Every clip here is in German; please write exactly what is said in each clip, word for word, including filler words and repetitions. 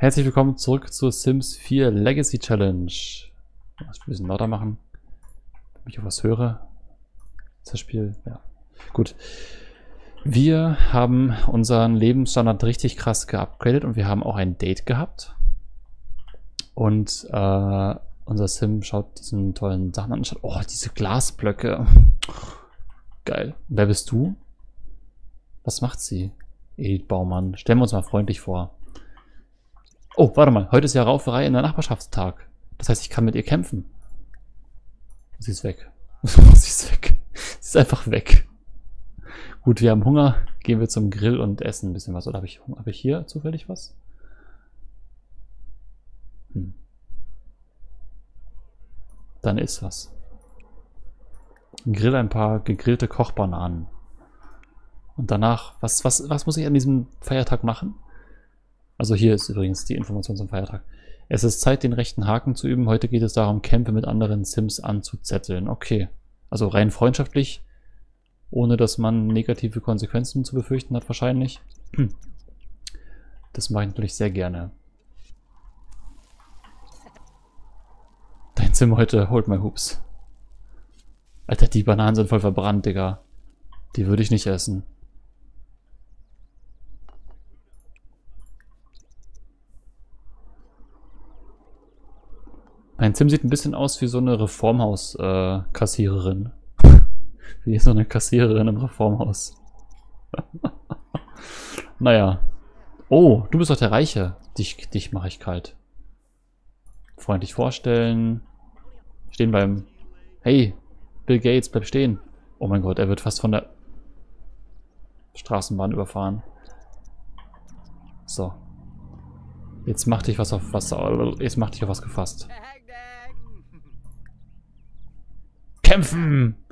Herzlich willkommen zurück zur Sims vier Legacy Challenge. Ich muss ein bisschen lauter machen, damit ich auch was höre. Das Spiel, ja. Gut. Wir haben unseren Lebensstandard richtig krass geupgradet und wir haben auch ein Date gehabt. Und äh, unser Sim schaut diesen tollen Sachen an und schaut, oh, diese Glasblöcke. Geil. Wer bist du? Was macht sie? Edith Baumann. Stellen wir uns mal freundlich vor. Oh, warte mal. Heute ist ja Rauferei in der Nachbarschaftstag. Das heißt, ich kann mit ihr kämpfen. Sie ist weg. Sie ist weg. Sie ist einfach weg. Gut, wir haben Hunger. Gehen wir zum Grill und essen ein bisschen was. Oder habe ich, hab ich hier zufällig was? Hm. Dann ist was. Grill ein paar gegrillte Kochbananen. Und danach, was, was, was muss ich an diesem Feiertag machen? Also hier ist übrigens die Information zum Feiertag. Es ist Zeit, den rechten Haken zu üben. Heute geht es darum, Kämpfe mit anderen Sims anzuzetteln. Okay. Also rein freundschaftlich, ohne dass man negative Konsequenzen zu befürchten hat wahrscheinlich. Das mache ich natürlich sehr gerne. Dein Sim heute holt my hoops. Alter, die Bananen sind voll verbrannt, Digga. Die würde ich nicht essen. Mein Sim sieht ein bisschen aus wie so eine Reformhaus-Kassiererin. Äh, wie so eine Kassiererin im Reformhaus. Naja. Oh, du bist doch der Reiche. Dich, dich mache ich kalt. Freundlich vorstellen. Stehen bleiben. Hey, Bill Gates, bleib stehen. Oh mein Gott, er wird fast von der Straßenbahn überfahren. So. Jetzt mach dich was auf was. Jetzt mach dich auf was gefasst. Kämpfen!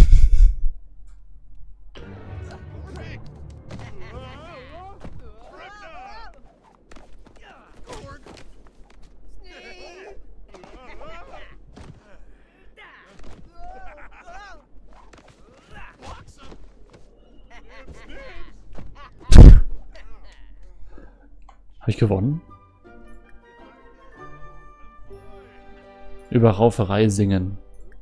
Habe ich gewonnen? Über Rauferei singen.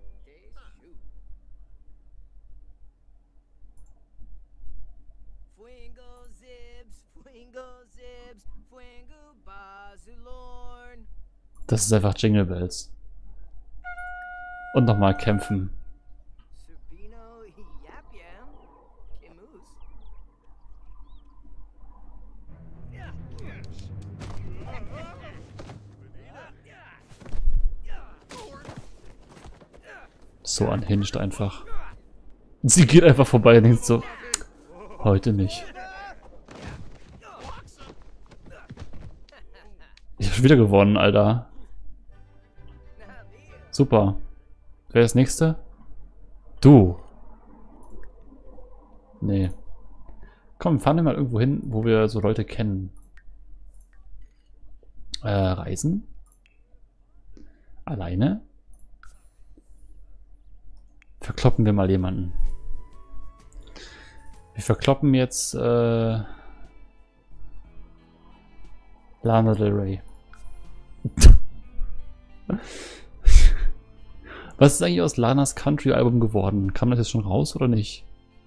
Das ist einfach Jingle Bells. Und nochmal kämpfen. So unhinged einfach. Sie geht einfach vorbei und denkt so, heute nicht. Ich habe schon wieder gewonnen, Alter. Super. Wer ist das nächste? Du. Nee. Komm, fahren wir mal irgendwo hin, wo wir so Leute kennen. Äh, reisen? Alleine? Verkloppen wir mal jemanden. Wir verkloppen jetzt äh, Lana Del Rey. Was ist eigentlich aus Lanas Country-Album geworden? Kam das jetzt schon raus oder nicht?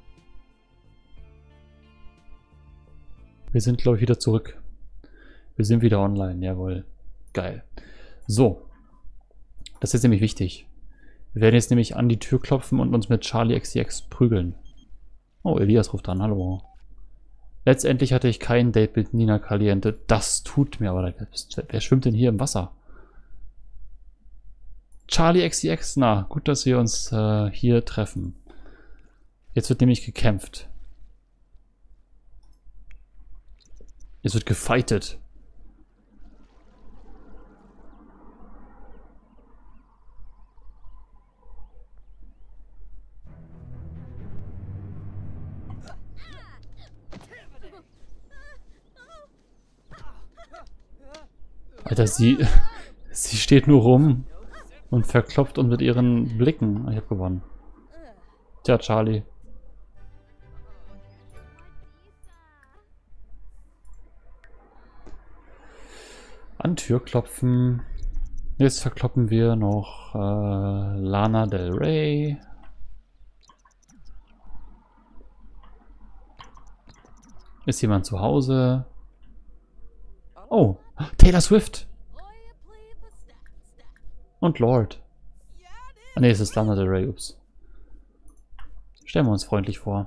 Wir sind, glaube ich, wieder zurück. Wir sind wieder online, jawohl. Geil. So. Das ist jetzt nämlich wichtig. Wir werden jetzt nämlich an die Tür klopfen und uns mit Charlie X C X prügeln. Oh, Elias ruft an, hallo. Letztendlich hatte ich kein Date mit Nina Caliente. Das tut mir aber leid. Wer schwimmt denn hier im Wasser? Charlie X C X, na, gut, dass wir uns äh, hier treffen. Jetzt wird nämlich gekämpft. Jetzt wird gefightet. Alter, sie, sie steht nur rum und verklopft uns mit ihren Blicken. Ich hab gewonnen. Tja, Charlie. An Tür klopfen. Jetzt verkloppen wir noch äh, Lana Del Rey. Ist jemand zu Hause? Oh, Taylor Swift. Und Lord. Ah ne, es ist Lana Del Rey, ups. Stellen wir uns freundlich vor.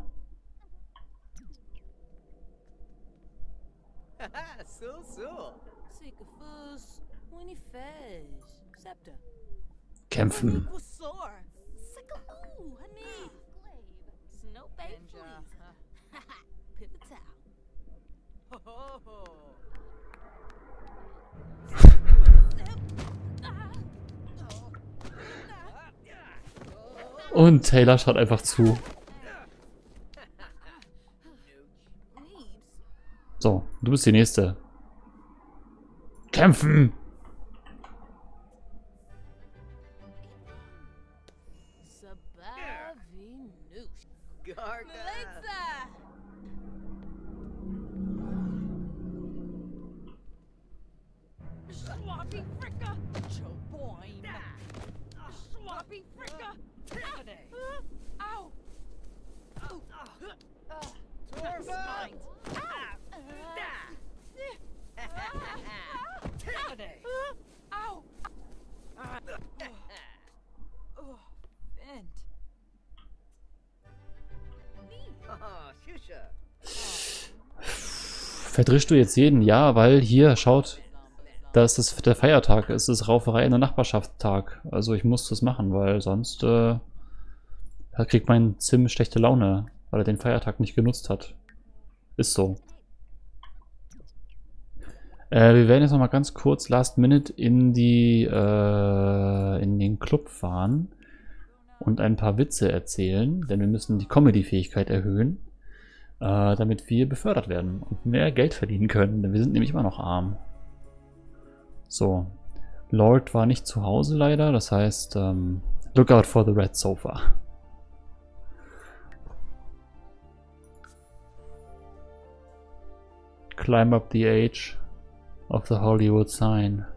Kämpfen. Und Taylor schaut einfach zu. So, du bist die Nächste. Kämpfen! Verdrischst du jetzt jeden? Ja, weil hier, schaut, da ist das der Feiertag, es ist Rauferei in der Nachbarschaftstag. Also ich muss das machen, weil sonst äh, da kriegt mein Sim schlechte Laune, weil er den Feiertag nicht genutzt hat. Ist so. Äh, wir werden jetzt noch mal ganz kurz Last Minute in die äh, in den Club fahren und ein paar Witze erzählen, denn wir müssen die Comedy-Fähigkeit erhöhen, äh, damit wir befördert werden und mehr Geld verdienen können, denn wir sind nämlich immer noch arm. So, Lord war nicht zu Hause leider, das heißt, ähm, look out for the red sofa. Climb up the age of the Hollywood sign.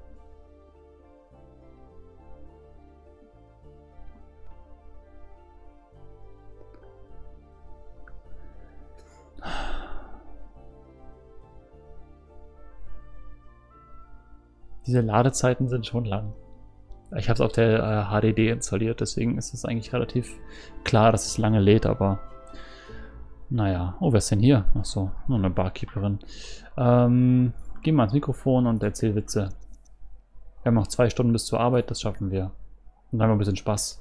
Diese Ladezeiten sind schon lang. Ich habe es auf der äh, H D D installiert, deswegen ist es eigentlich relativ klar, dass es lange lädt, aber naja. Oh, wer ist denn hier? Achso, nur eine Barkeeperin. Ähm, geh mal ans Mikrofon und erzähl Witze. Wir haben noch zwei Stunden bis zur Arbeit, das schaffen wir. Und dann haben wir ein bisschen Spaß.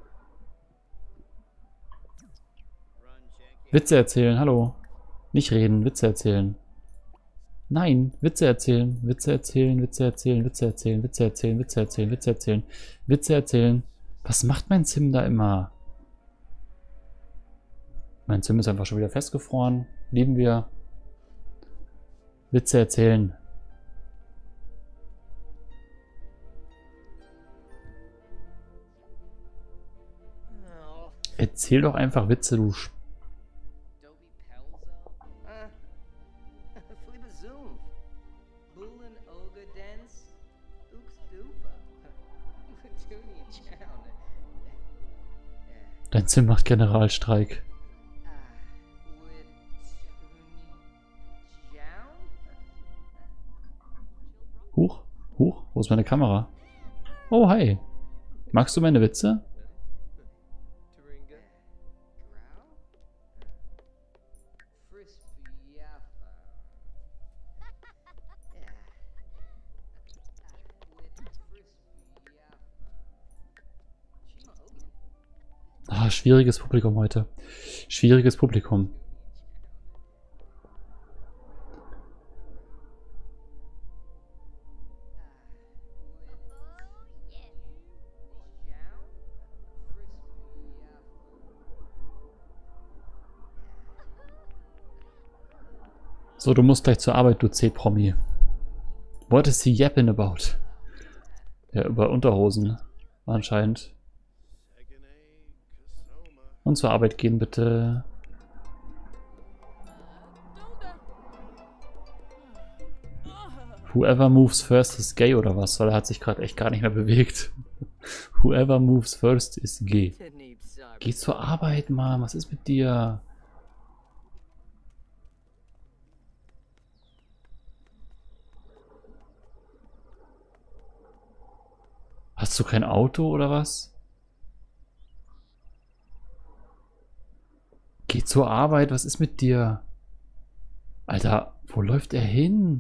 Witze erzählen, hallo. Nicht reden, Witze erzählen. Nein, Witze erzählen, Witze erzählen, Witze erzählen, Witze erzählen, Witze erzählen, Witze erzählen, Witze erzählen, Witze erzählen. Was macht mein Sim da immer? Mein Sim ist einfach schon wieder festgefroren. Lieben wir. Witze erzählen. Erzähl doch einfach Witze, du Sch Dein Sim macht Generalstreik. Huch, huch, wo ist meine Kamera? Oh, hi. Magst du meine Witze? Ah, schwieriges Publikum heute. Schwieriges Publikum. So, du musst gleich zur Arbeit, du C-Promi. What is he yapping about? Ja, über Unterhosen. Anscheinend. Und zur Arbeit gehen, bitte. Whoever moves first is gay oder was? Weil er hat sich gerade echt gar nicht mehr bewegt. Whoever moves first is gay. Geh zur Arbeit, Mann. Was ist mit dir? Hast du kein Auto oder was? Geh zur Arbeit. Was ist mit dir? Alter, wo läuft er hin?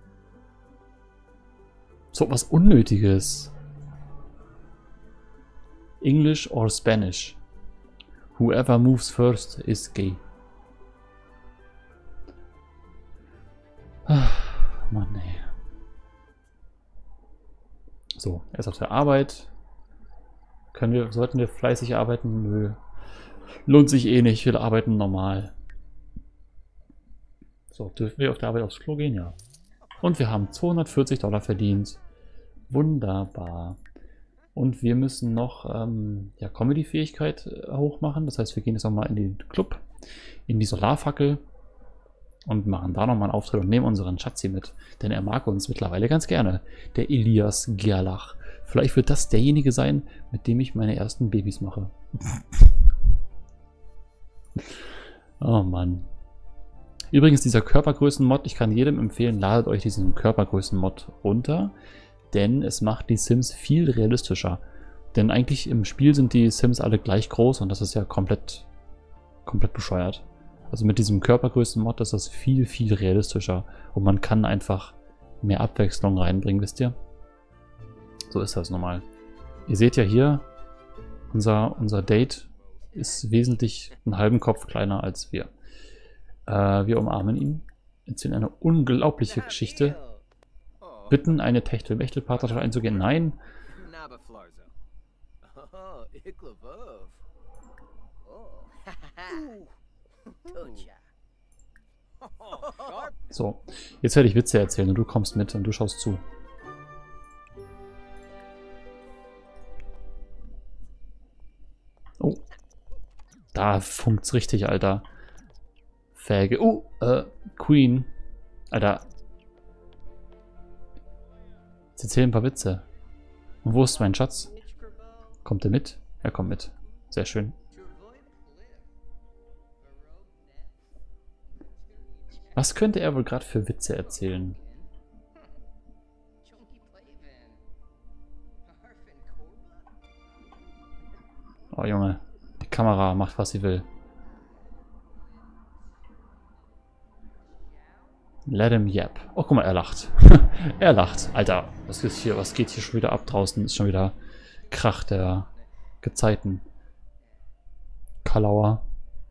So was Unnötiges. English or Spanish. Whoever moves first is gay. Ach, Mann, ey. So, er ist auf der Arbeit. Können wir, sollten wir fleißig arbeiten? Nö. Lohnt sich eh nicht, wir arbeiten normal. So, dürfen wir auf der Arbeit aufs Klo gehen? Ja. Und wir haben zweihundertvierzig Dollar verdient. Wunderbar. Und wir müssen noch ähm, ja, Comedy-Fähigkeit äh, hochmachen. Das heißt, wir gehen jetzt nochmal in den Club, in die Solarfackel und machen da nochmal einen Auftritt und nehmen unseren Schatzi mit. Denn er mag uns mittlerweile ganz gerne. Der Elias Gerlach. Vielleicht wird das derjenige sein, mit dem ich meine ersten Babys mache. Oh Mann. Übrigens, dieser Körpergrößen-Mod, ich kann jedem empfehlen, ladet euch diesen Körpergrößen-Mod runter. Denn es macht die Sims viel realistischer. Denn eigentlich im Spiel sind die Sims alle gleich groß und das ist ja komplett, komplett bescheuert. Also mit diesem Körpergrößen-Mod ist das viel, viel realistischer. Und man kann einfach mehr Abwechslung reinbringen, wisst ihr? So ist das normal. Ihr seht ja hier, unser, unser Date ist wesentlich einen halben Kopf kleiner als wir. Äh, wir umarmen ihn, erzählen eine unglaubliche Geschichte. Bitten, eine Techtel-Mechtel-Partnerschaft einzugehen. Nein. So, jetzt werde ich Witze erzählen und du kommst mit und du schaust zu. Oh. Da funkt's richtig, Alter. Fäge. Oh, äh, Queen. Alter. Jetzt erzähl ein paar Witze. Und wo ist mein Schatz? Kommt er mit? Er kommt mit. Sehr schön. Was könnte er wohl gerade für Witze erzählen? Oh Junge, die Kamera macht, was sie will. Let him yap. Oh, guck mal, er lacht. Er lacht. Alter, was ist hier? Was geht hier schon wieder ab draußen? Ist schon wieder Krach der Gezeiten. Kalauer.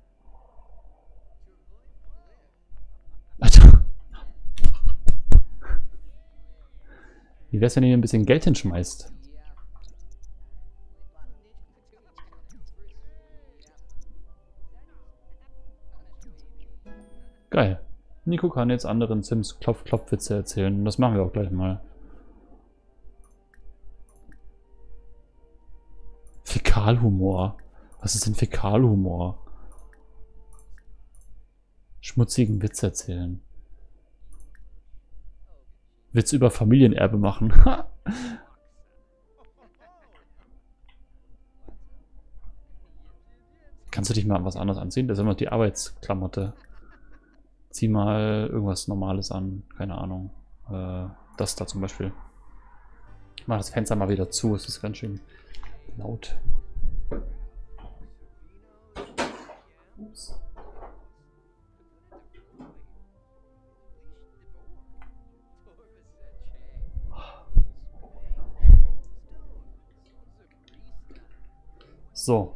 Alter. Wie wär's, wenn ihr ein bisschen Geld hinschmeißt? Geil. Nico kann jetzt anderen Sims Klopf-Klopf-Witze erzählen. Und das machen wir auch gleich mal. Fäkalhumor. Was ist denn Fäkalhumor? Schmutzigen Witz erzählen. Witz über Familienerbe machen. Kannst du dich mal was anderes anziehen? Das ist immer die Arbeitsklamotte. Zieh mal irgendwas Normales an. Keine Ahnung. Äh, das da zum Beispiel. Ich mache das Fenster mal wieder zu. Es ist ganz schön laut. Ups. So.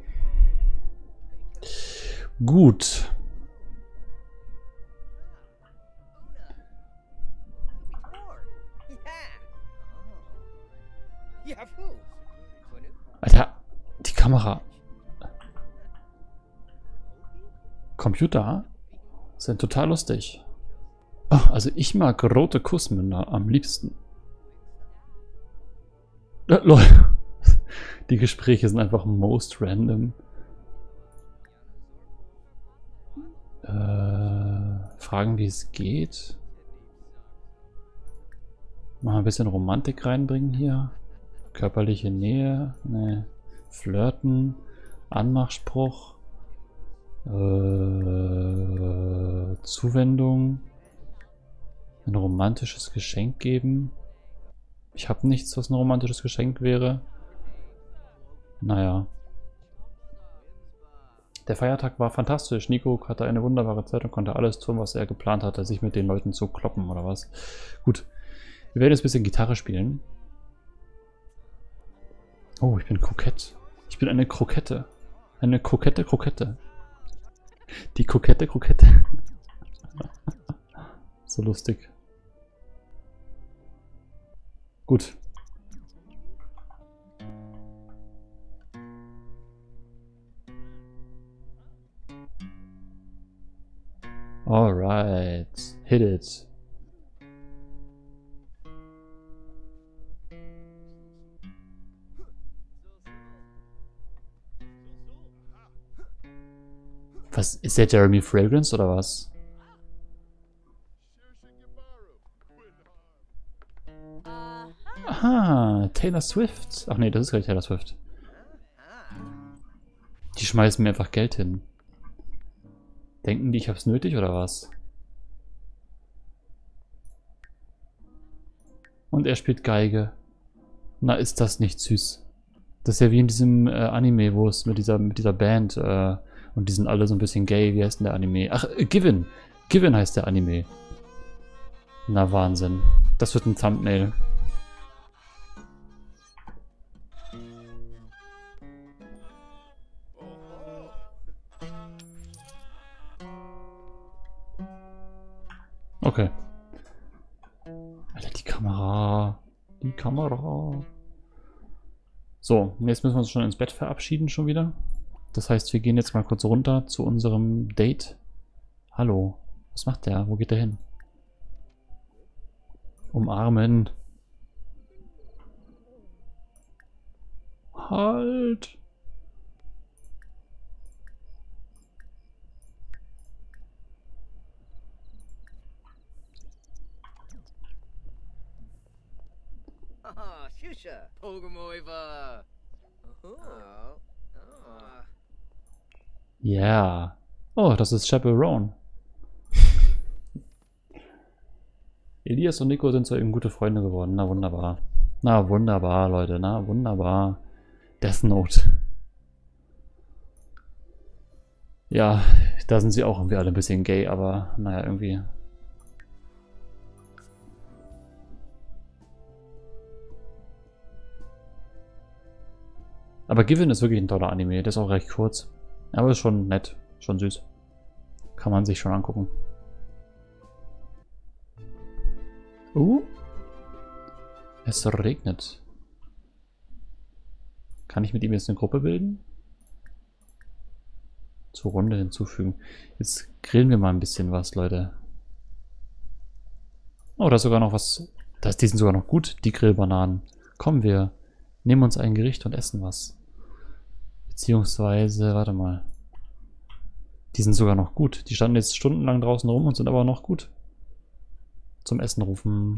Gut. Alter, die Kamera. Computer sind total lustig. Oh, also ich mag rote Kussmünder am liebsten. Äh, Leute. Die Gespräche sind einfach most random. Äh, fragen, wie es geht. Mal ein bisschen Romantik reinbringen hier. Körperliche Nähe. Ne. Flirten. Anmachspruch. Äh, Zuwendung. Ein romantisches Geschenk geben. Ich habe nichts, was ein romantisches Geschenk wäre. Naja. Der Feiertag war fantastisch. Nico hatte eine wunderbare Zeit und konnte alles tun, was er geplant hatte, sich mit den Leuten zu kloppen oder was. Gut. Wir werden jetzt ein bisschen Gitarre spielen. Oh, ich bin kokett. Ich bin eine Krokette. Eine kokette Krokette. Die kokette Krokette. So lustig. Gut. Alright. Hit it. Was? Ist der Jeremy Fragrance oder was? Aha, Taylor Swift. Ach nee, das ist gar nicht Taylor Swift. Die schmeißen mir einfach Geld hin. Denken die, ich hab's nötig oder was? Und er spielt Geige. Na, ist das nicht süß? Das ist ja wie in diesem äh, Anime, wo es mit dieser, mit dieser Band äh, und die sind alle so ein bisschen gay. Wie heißt denn der Anime? Ach, äh, Given. Given heißt der Anime. Na, Wahnsinn. Das wird ein Thumbnail. Okay. Alter, die Kamera. Die Kamera. So, jetzt müssen wir uns schon ins Bett verabschieden schon wieder. Das heißt, wir gehen jetzt mal kurz runter zu unserem Date. Hallo. Was macht der? Wo geht der hin? Umarmen. Halt. Ah, Shusha. Pogamoiva. Oh. Ja. Yeah. Oh, das ist Chaperone. Elias und Nico sind so eben gute Freunde geworden. Na wunderbar. Na wunderbar, Leute. Na wunderbar. Death Note. Ja, da sind sie auch irgendwie alle ein bisschen gay, aber naja, irgendwie. Aber Given ist wirklich ein toller Anime. Der ist auch recht kurz. Aber ist schon nett. Schon süß. Kann man sich schon angucken. Uh. Es regnet. Kann ich mit ihm jetzt eine Gruppe bilden? Zur Runde hinzufügen. Jetzt grillen wir mal ein bisschen was, Leute. Oh, da ist sogar noch was. Das, die sind sogar noch gut, die Grillbananen. Kommen wir. Nehmen uns ein Gericht und essen was. Beziehungsweise, warte mal. Die sind sogar noch gut. Die standen jetzt stundenlang draußen rum und sind aber noch gut. Zum Essen rufen.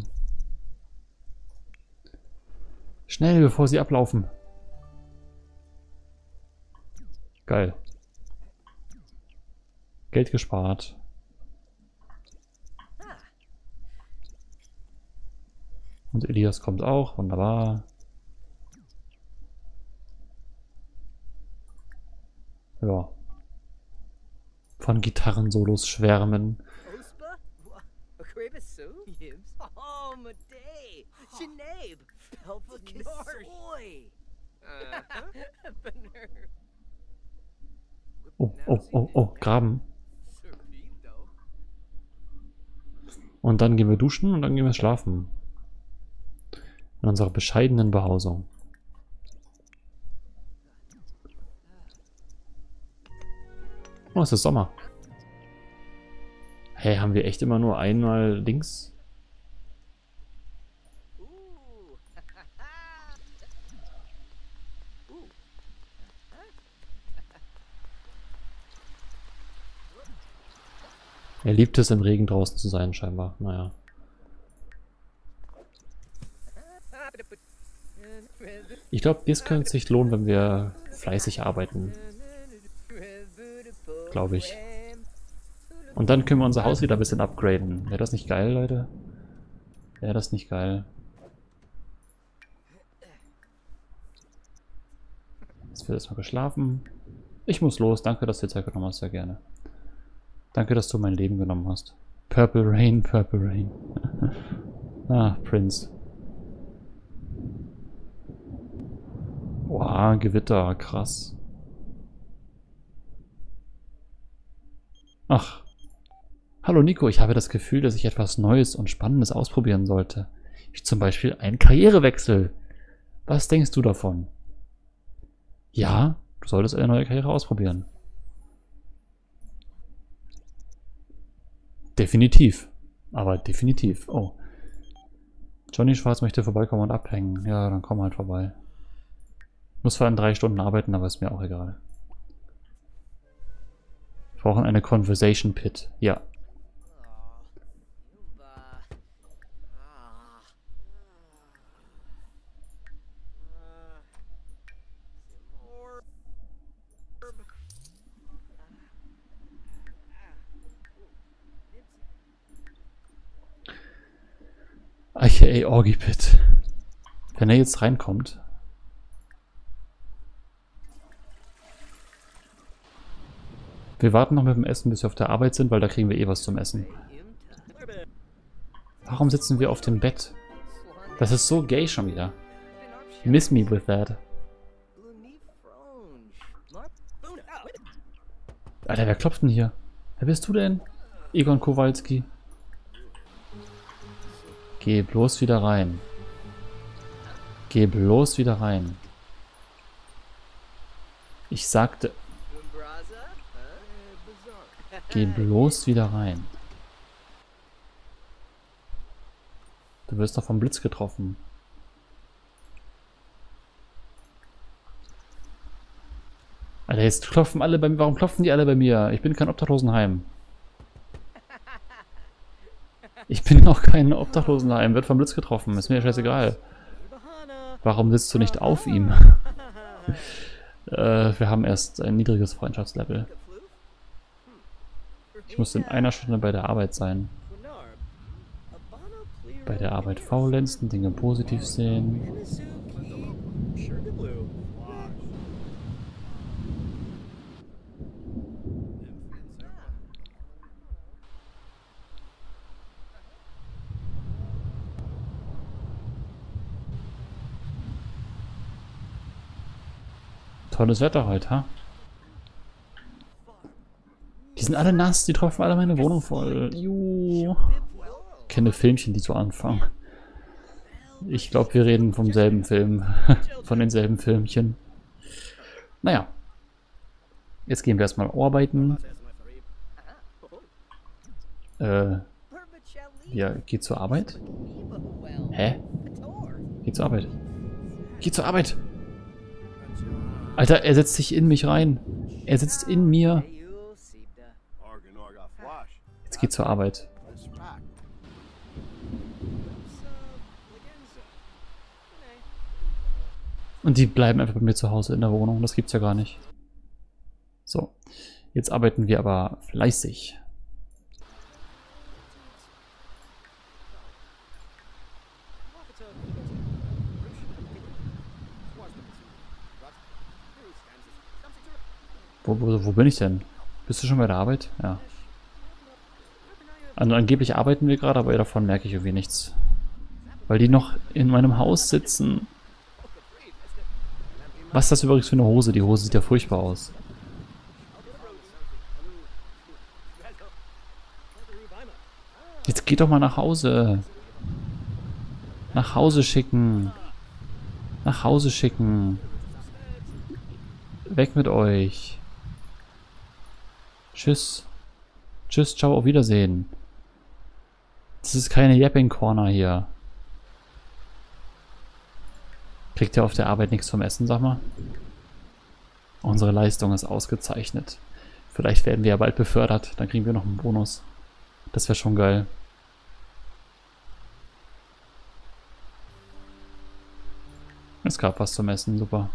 Schnell, bevor sie ablaufen. Geil. Geld gespart. Und Elias kommt auch. Wunderbar. Ja. Von Gitarrensolos schwärmen. Oh, oh, oh, oh, graben. Und dann gehen wir duschen und dann gehen wir schlafen. In unserer bescheidenen Behausung. Oh, es ist Sommer. Hey, haben wir echt immer nur einmal links? Er liebt es, im Regen draußen zu sein, scheinbar. Naja. Ich glaube, das könnte sich lohnen, wenn wir fleißig arbeiten. Glaube ich. Und dann können wir unser Haus wieder ein bisschen upgraden. Wäre das nicht geil, Leute? Wäre das nicht geil? Jetzt wird erstmal geschlafen. Ich muss los. Danke, dass du dir Zeit genommen hast. Sehr gerne. Danke, dass du mein Leben genommen hast. Purple Rain, Purple Rain. Ah, Prince. Wow, Gewitter. Krass. Ach. Hallo Nico, ich habe das Gefühl, dass ich etwas Neues und Spannendes ausprobieren sollte. Wie zum Beispiel einen Karrierewechsel. Was denkst du davon? Ja, du solltest eine neue Karriere ausprobieren. Definitiv. Aber definitiv. Oh. Johnny Schwarz möchte vorbeikommen und abhängen. Ja, dann komm halt vorbei. Muss zwar in drei Stunden arbeiten, aber ist mir auch egal. Wir brauchen eine Conversation Pit. Ja. aka Orgy Pit. Wenn er jetzt reinkommt. Wir warten noch mit dem Essen, bis wir auf der Arbeit sind, weil da kriegen wir eh was zum Essen. Warum sitzen wir auf dem Bett? Das ist so gay schon wieder. Miss me with that. Alter, wer klopft denn hier? Wer bist du denn? Egon Kowalski. Geh bloß wieder rein. Geh bloß wieder rein. Ich sagte... Geh bloß wieder rein. Du wirst doch vom Blitz getroffen. Alter, jetzt klopfen alle bei mir. Warum klopfen die alle bei mir? Ich bin kein Obdachlosenheim. Ich bin noch kein Obdachlosenheim. Wird vom Blitz getroffen. Ist mir ja scheißegal. Warum sitzt du nicht auf ihm? äh, wir haben erst ein niedriges Freundschaftslevel. Ich muss in einer Stunde bei der Arbeit sein. Bei der Arbeit faulenzen, Dinge positiv sehen. Tolles Wetter heute, ha? Die sind alle nass, die tropfen alle meine Wohnung voll. Juhu. Ich kenne Filmchen, die so anfangen. Ich glaube, wir reden vom selben Film. Von denselben Filmchen. Naja. Jetzt gehen wir erstmal arbeiten. Äh. Ja, geht zur Arbeit? Hä? Geht zur Arbeit. Geht zur Arbeit! Alter, er setzt sich in mich rein. Er sitzt in mir. Jetzt geht zur Arbeit. Und die bleiben einfach bei mir zu Hause in der Wohnung. Das gibt's ja gar nicht. So. Jetzt arbeiten wir aber fleißig. Wo, wo, wo bin ich denn? Bist du schon bei der Arbeit? Ja. Also angeblich arbeiten wir gerade, aber davon merke ich irgendwie nichts. Weil die noch in meinem Haus sitzen. Was ist das übrigens für eine Hose? Die Hose sieht ja furchtbar aus. Jetzt geht doch mal nach Hause. Nach Hause schicken. Nach Hause schicken. Weg mit euch. Tschüss. Tschüss, ciao, auf Wiedersehen. Das ist keine Yapping Corner hier. Kriegt ihr auf der Arbeit nichts vom Essen, sag mal? Unsere Leistung ist ausgezeichnet. Vielleicht werden wir ja bald befördert, dann kriegen wir noch einen Bonus. Das wäre schon geil. Es gab was zum Essen, super.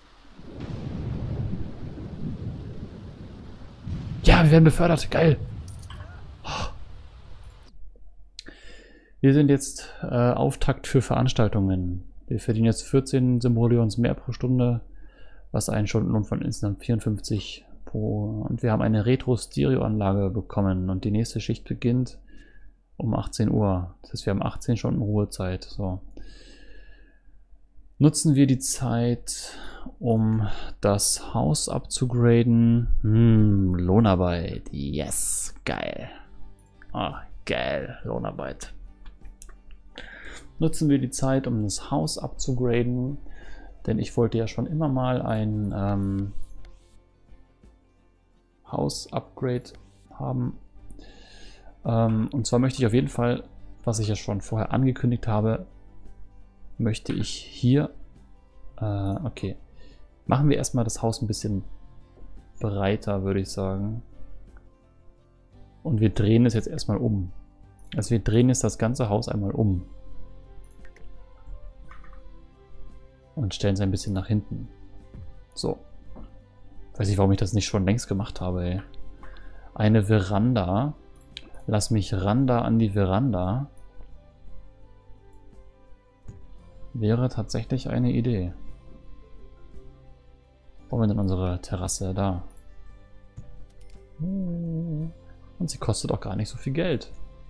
Ja, wir werden befördert, geil. Wir sind jetzt äh, Auftakt für Veranstaltungen. Wir verdienen jetzt vierzehn Simoleons mehr pro Stunde, was einen Stundenlohn von insgesamt vierundfünfzig pro. Und wir haben eine Retro-Stereo-Anlage bekommen und die nächste Schicht beginnt um achtzehn Uhr. Das heißt, wir haben achtzehn Stunden Ruhezeit. So. Nutzen wir die Zeit, um das Haus abzugraden. Hm, Lohnarbeit. Yes, geil. Ah, geil, Lohnarbeit. Nutzen wir die Zeit, um das Haus abzugraden, denn ich wollte ja schon immer mal ein ähm, Haus-Upgrade haben. Ähm, und zwar möchte ich auf jeden Fall, was ich ja schon vorher angekündigt habe, möchte ich hier, äh, okay, machen wir erstmal das Haus ein bisschen breiter, würde ich sagen. Und wir drehen es jetzt erstmal um. Also wir drehen jetzt das ganze Haus einmal um. Und stellen es ein bisschen nach hinten. So. Weiß nicht, warum ich das nicht schon längst gemacht habe, ey. Eine Veranda. Lass mich Randa an die Veranda. Wäre tatsächlich eine Idee. Wo haben wir denn unsere Terrasse? Da. Und sie kostet auch gar nicht so viel Geld.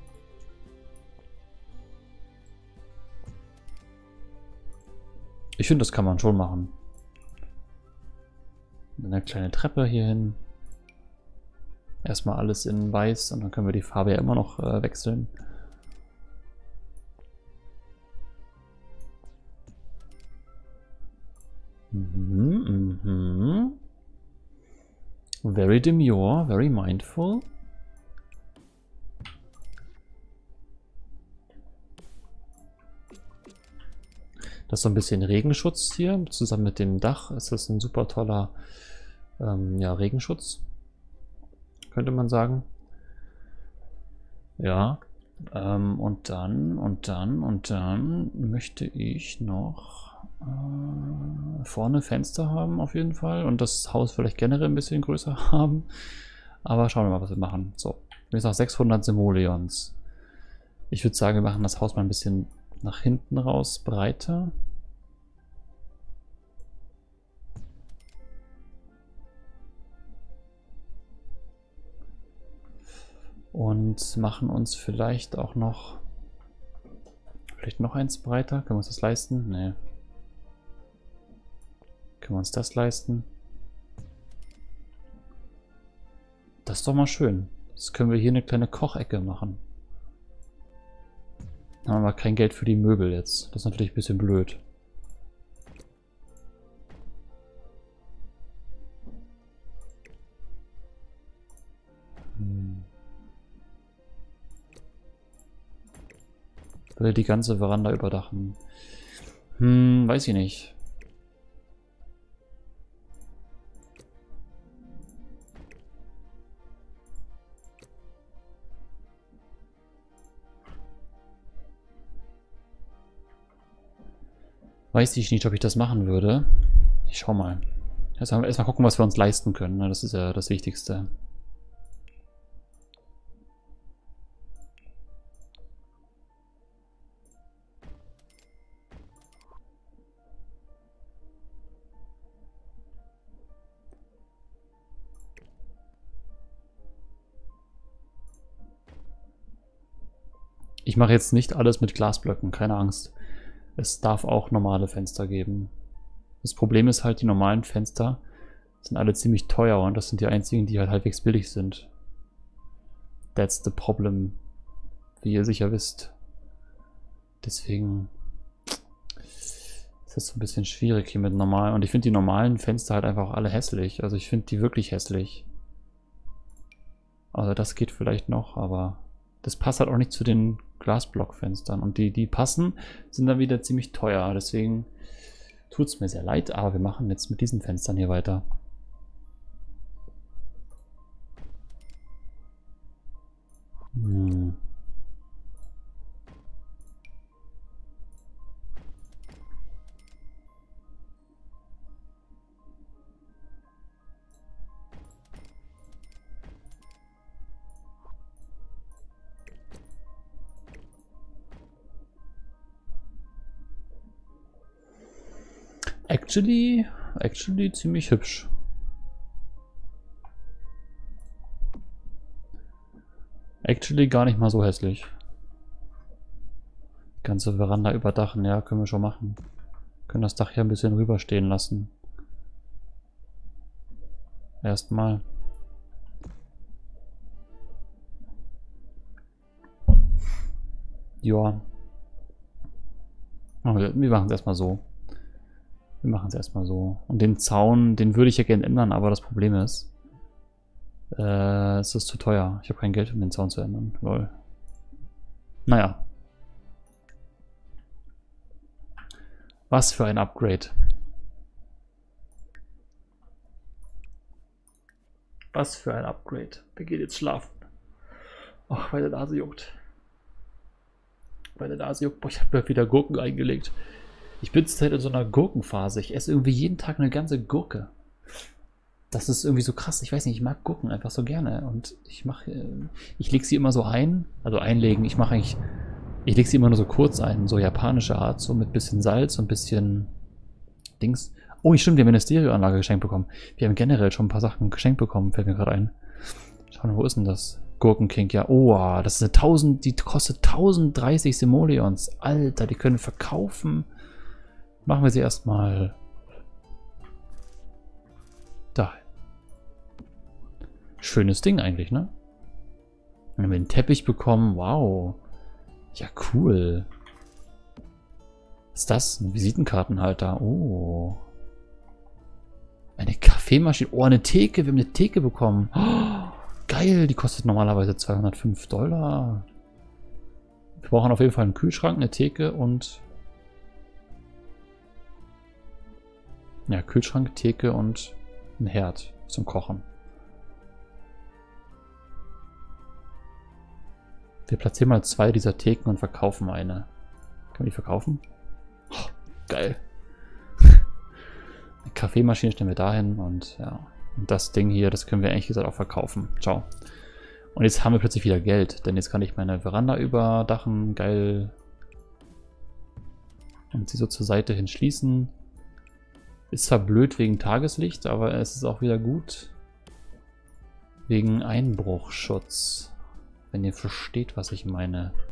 Ich finde, das kann man schon machen. Eine kleine Treppe hier hin. Erstmal alles in weiß und dann können wir die Farbe ja immer noch äh, wechseln. Mhm, mhm. Very demure, very mindful. Das ist so ein bisschen Regenschutz hier. Zusammen mit dem Dach ist das ein super toller ähm, ja, Regenschutz. Könnte man sagen. Ja. Ähm, und dann, und dann, und dann möchte ich noch äh, vorne Fenster haben auf jeden Fall. Und das Haus vielleicht generell ein bisschen größer haben. Aber schauen wir mal, was wir machen. So. Wir sind noch sechshundert Simoleons. Ich würde sagen, wir machen das Haus mal ein bisschen nach hinten raus breiter. Und machen uns vielleicht auch noch vielleicht noch eins breiter. Können wir uns das leisten? Nee. Können wir uns das leisten? Das ist doch mal schön. Jetzt können wir hier eine kleine Kochecke machen. Dann haben wir kein Geld für die Möbel jetzt. Das ist natürlich ein bisschen blöd. Hm. Will die ganze Veranda überdachen. Hm, weiß ich nicht. Weiß ich nicht, ob ich das machen würde. Ich schau mal. Erstmal erst mal gucken, was wir uns leisten können. Das ist ja das Wichtigste. Ich mache jetzt nicht alles mit Glasblöcken, keine Angst. Es darf auch normale Fenster geben. Das Problem ist halt, die normalen Fenster sind alle ziemlich teuer und das sind die einzigen, die halt halbwegs billig sind. That's the problem, wie ihr sicher wisst. Deswegen ist das so ein bisschen schwierig hier mit normalen. Und ich finde die normalen Fenster halt einfach alle hässlich. Also ich finde die wirklich hässlich. Also das geht vielleicht noch, aber das passt halt auch nicht zu den Glasblockfenstern. Und die, die passen, sind dann wieder ziemlich teuer. Deswegen tut es mir sehr leid, aber wir machen jetzt mit diesen Fenstern hier weiter. Hm. actually, actually ziemlich hübsch. Actually gar nicht mal so hässlich. Ganze Veranda überdachen, ja, können wir schon machen. Können das Dach hier ein bisschen rüberstehen lassen. Erstmal. Ja. Wir machen es erstmal so. Wir machen es erstmal so. Und den Zaun, den würde ich ja gerne ändern, aber das Problem ist, äh, es ist zu teuer. Ich habe kein Geld, um den Zaun zu ändern. Lol. Naja. Was für ein Upgrade. Was für ein Upgrade. Wer geht jetzt schlafen? Ach, meine Nase juckt. Meine Nase juckt. Boah, ich habe mir wieder Gurken eingelegt. Ich bin zurzeit in so einer Gurkenphase. Ich esse irgendwie jeden Tag eine ganze Gurke. Das ist irgendwie so krass. Ich weiß nicht, ich mag Gurken einfach so gerne. Und ich mache, ich lege sie immer so ein. Also einlegen. Ich mache eigentlich, ich lege sie immer nur so kurz ein. So japanische Art. So mit bisschen Salz und bisschen Dings. Oh, stimmt, wir haben eine Stereoanlage geschenkt bekommen. Wir haben generell schon ein paar Sachen geschenkt bekommen. Fällt mir gerade ein. Schauen wir, wo ist denn das? Gurkenking, ja. Oh, das ist eine tausend, die kostet tausenddreißig Simoleons. Alter, die können wir verkaufen. Machen wir sie erstmal da. Schönes Ding eigentlich, ne? Dann haben wir einen Teppich bekommen. Wow. Ja, cool. Was ist das? Ein Visitenkartenhalter. Oh. Eine Kaffeemaschine. Oh, eine Theke. Wir haben eine Theke bekommen. Oh, geil. Die kostet normalerweise zweihundertfünf Dollar. Wir brauchen auf jeden Fall einen Kühlschrank, eine Theke und... Ja, Kühlschrank, Theke und ein Herd zum Kochen. Wir platzieren mal zwei dieser Theken und verkaufen eine. Können wir die verkaufen? Oh, geil. Eine Kaffeemaschine stellen wir dahin und ja. Und das Ding hier, das können wir ehrlich gesagt auch verkaufen. Ciao. Und jetzt haben wir plötzlich wieder Geld, denn jetzt kann ich meine Veranda überdachen. Geil. Und sie so zur Seite hin schließen. Ist zwar blöd wegen Tageslicht, aber es ist auch wieder gut wegen Einbruchschutz. Wenn ihr versteht, was ich meine.